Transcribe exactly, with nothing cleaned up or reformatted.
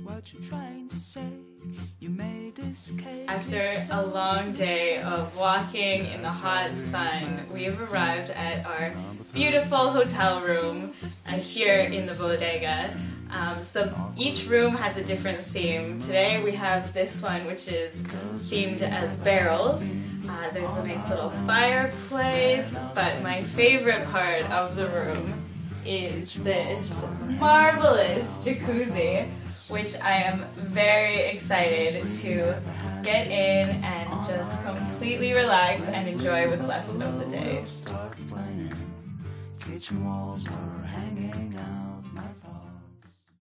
After a long day of walking in the hot sun, we've arrived at our beautiful hotel room uh, here in the bodega. Um, so each room has a different theme. Today we have this one, which is themed as barrels. Uh, there's a nice little fireplace, but my favorite part of the room is this marvelous jacuzzi, which I am very excited to get in and just completely relax and enjoy what's left of the day.